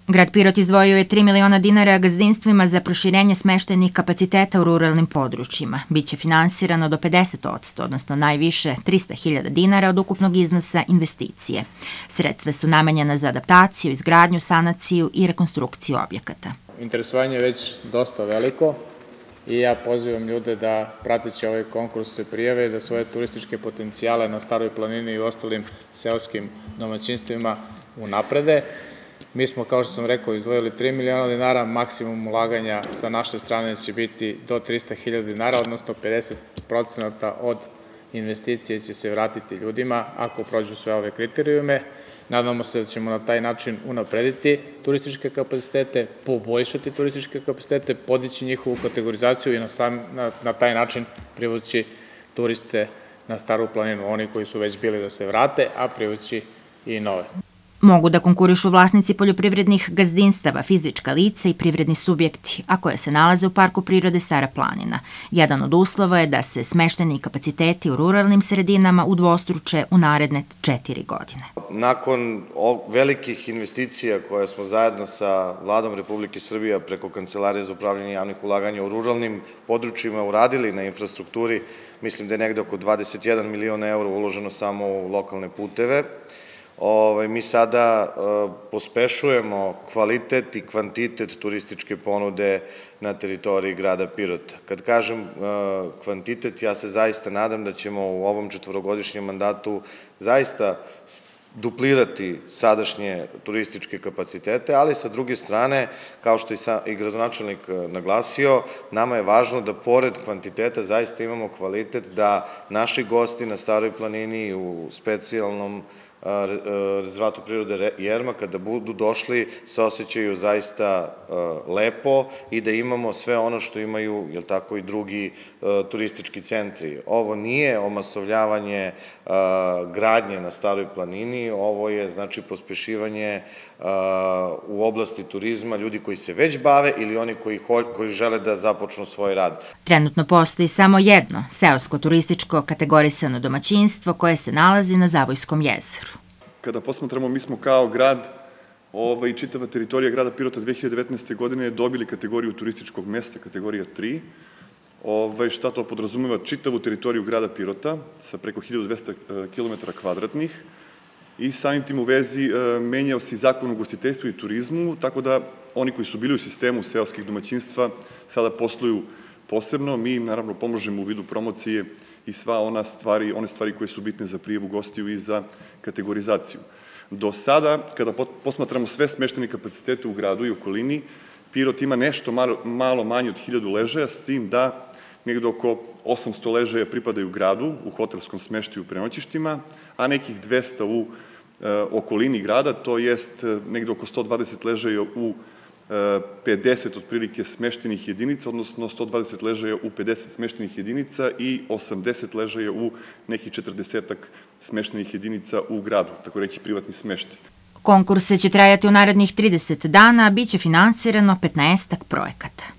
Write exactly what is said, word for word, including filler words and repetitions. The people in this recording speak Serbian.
Grad Pirot izdvojio je tri miliona dinara gazdinstvima za proširenje smeštajnih kapaciteta u ruralnim područjima. Biće finansirano do pedeset posto, odnosno najviše trista hiljada dinara od ukupnog iznosa investicije. Sredstva su namenjena za adaptaciju, izgradnju, sanaciju i rekonstrukciju objekata. Interesovanje je već dosta veliko i ja pozivam ljude da prateći ovaj konkurs se prijave i da svoje turističke potencijale na Staroj planini i ostalim seoskim domaćinstvima unaprede. Mi smo, kao što sam rekao, izdvojili tri miliona dinara, maksimum ulaganja sa naše strane će biti do trista hiljada dinara, odnosno pedeset procenata od investicije će se vratiti ljudima ako prođu sve ove kriterijume. Nadamo se da ćemo na taj način unaprediti turističke kapacitete, poboljšati turističke kapacitete, podići njihovu kategorizaciju i na, sam, na, na taj način privući turiste na Staru planinu, oni koji su već bili da se vrate, a privući i nove. Mogu da konkurišu vlasnici poljoprivrednih gazdinstava, fizička lica i privredni subjekti, a koje se nalaze u Parku prirode Stara planina. Jedan od uslova je da se smešteni kapaciteti u ruralnim sredinama udvostruče u naredne četiri godine. Nakon velikih investicija koje smo zajedno sa Vladom Republike Srbije preko Kancelarije za upravljanje javnih ulaganja u ruralnim područjima uradili na infrastrukturi, mislim da je negde oko dvadeset jedan miliona eura uloženo samo u lokalne puteve. Mi sada pospešujemo kvalitet i kvantitet turističke ponude na teritoriji grada Pirota. Kad kažem kvantitet, ja se zaista nadam da ćemo u ovom četvorogodišnjem mandatu zaista duplirati sadašnje turističke kapacitete, ali sa druge strane, kao što i gradonačelnik naglasio, nama je važno da pored kvantiteta zaista imamo kvalitet, da naši gosti na Staroj planini u specijalnom rezervatu prirode Jerma, kada budu došli, se osjećaju zaista lepo i da imamo sve ono što imaju, jel tako, i drugi turistički centri. Ovo nije omasovljavanje gradnje na Staroj planini, ovo je, znači, pospešivanje u oblasti turizma, ljudi koji se već bave ili oni koji žele da započnu svoj rad. Trenutno postoji samo jedno seosko-turističko kategorisano domaćinstvo koje se nalazi na Zavojskom jezeru. Kada posmatramo, mi smo kao grad i čitava teritorija grada Pirota dve hiljade devetnaeste. godine dobili kategoriju turističkog mesta, kategorija tri. Šta to podrazumeva? Čitavu teritoriju grada Pirota sa preko hiljadu dvesta kilometara kvadratnih i samim tim u vezi menjao se i Zakon o ugostiteljstvu i turizmu, tako da oni koji su bili u sistemu seoskih domaćinstva sada posluju posebno. Mi im naravno pomožemo u vidu promocije i sva one stvari koje su bitne za prijavu gostiju i za kategorizaciju. Do sada, kada posmatramo sve smeštene kapacitete u gradu i okolini, Pirot ima nešto malo manje od hiljadu ležaja, s tim da negde oko osamsto ležaja pripadaju gradu u hotelskom smeštaju u prenoćištima, a nekih dvesta u okolini grada, to jest negde oko sto dvadeset ležaja u pedeset otprilike smeštenih jedinica, odnosno sto dvadeset ležaja u pedeset smeštenih jedinica i osamdeset ležaja u nekih četrdesetak smeštenih jedinica u gradu, tako reći privatni smeštaj. Konkurse će trajati u narednih trideset dana, a biće finansirano petnaestak projekata.